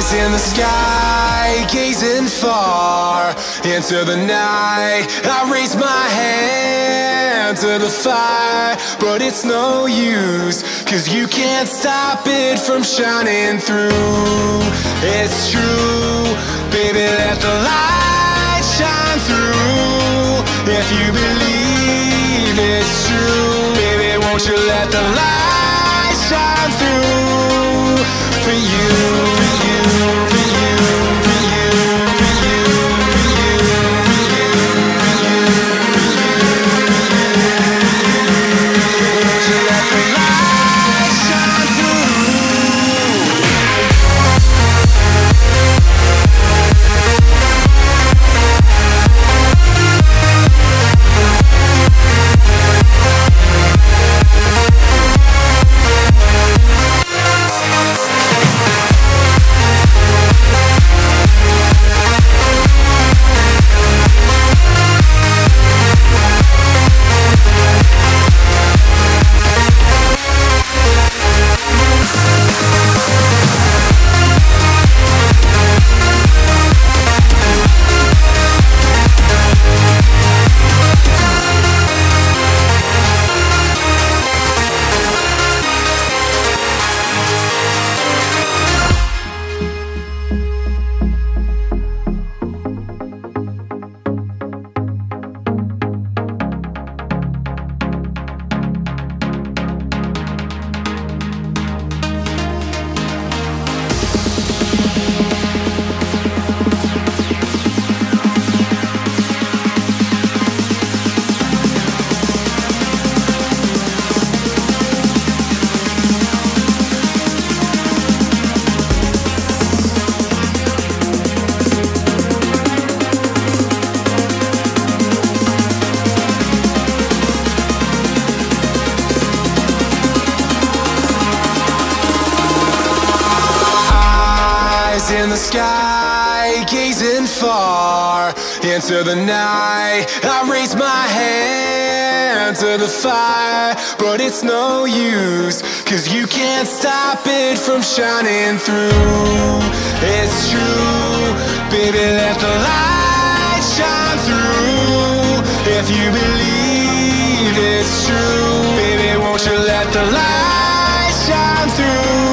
In the sky, gazing far into the night, I raise my hand to the fire, but it's no use, 'cause you can't stop it from shining through. It's true, baby, let the light shine through. If you believe it's true, baby, won't you let the light shine through for you, for you, for you, for you, for you, for you, for you, for you, won't you let the light shine through? In the sky, gazing far into the night, I raise my hand to the fire, but it's no use, 'cause you can't stop it from shining through. It's true, baby, let the light shine through. If you believe it's true, baby, won't you let the light shine through?